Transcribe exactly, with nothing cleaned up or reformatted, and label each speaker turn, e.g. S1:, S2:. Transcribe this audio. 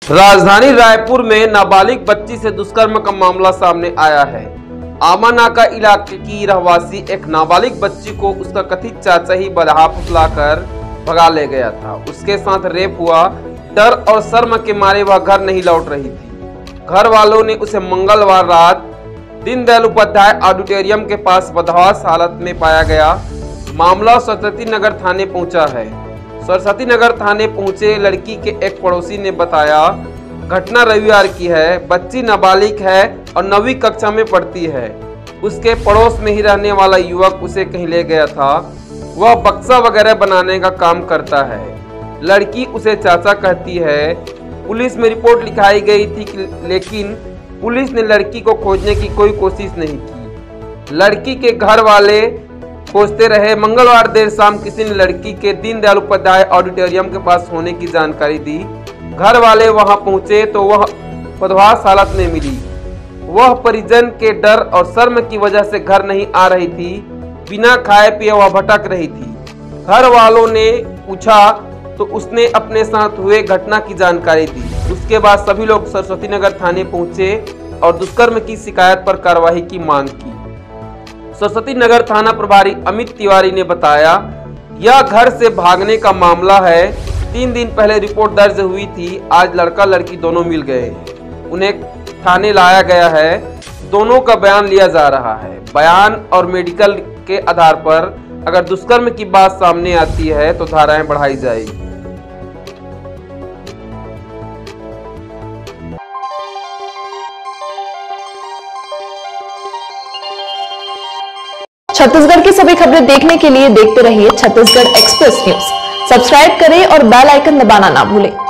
S1: राजधानी रायपुर में नाबालिग बच्ची से दुष्कर्म का मामला सामने आया है। आमानाका इलाके की रहवासी एक नाबालिग बच्ची को उसका कथित चाचा ही बलहा फुसलाकर भगा ले गया था। उसके साथ रेप हुआ। डर और शर्म के मारे वह घर नहीं लौट रही थी। घर वालों ने उसे मंगलवार रात दीनदयाल उपाध्याय ऑडिटोरियम के पास बदहवास हालत में पाया गया। मामला सरस्वती नगर थाने पहुंचा है। सरस्वती नगर थाने पहुंचे लड़की के एक पड़ोसी ने बताया, घटना रविवार की है। बच्ची नाबालिग है और नवीं कक्षा में पढ़ती है। उसके पड़ोस में ही रहने वाला युवक उसे कहीं ले गया था। वह बक्सा वगैरह बनाने का काम करता है। लड़की उसे चाचा कहती है। पुलिस में रिपोर्ट लिखाई गई थी, लेकिन पुलिस ने लड़की को खोजने की कोई कोशिश नहीं की। लड़की के घर वाले खोजते रहे। मंगलवार देर शाम किसी ने लड़की के दीनदयाल उपाध्याय ऑडिटोरियम के पास होने की जानकारी दी। घर वाले वहां पहुंचे तो वह बदहवास हालत में मिली। वह परिजन के डर और शर्म की वजह से घर नहीं आ रही थी। बिना खाए पिए वह भटक रही थी। घर वालों ने पूछा तो उसने अपने साथ हुए घटना की जानकारी दी। उसके बाद सभी लोग सरस्वती नगर थाने पहुंचे और दुष्कर्म की शिकायत पर कार्रवाई की मांग की। सरस्वती नगर थाना प्रभारी अमित तिवारी ने बताया, यह घर से भागने का मामला है। तीन दिन पहले रिपोर्ट दर्ज हुई थी। आज लड़का लड़की दोनों मिल गए। उन्हें थाने लाया गया है। दोनों का बयान लिया जा रहा है। बयान और मेडिकल के आधार पर अगर दुष्कर्म की बात सामने आती है तो धाराएं बढ़ाई जाएगी।
S2: छत्तीसगढ़ की सभी खबरें देखने के लिए देखते रहिए छत्तीसगढ़ एक्सप्रेस न्यूज। सब्सक्राइब करें और बेल आइकन दबाना ना भूलें।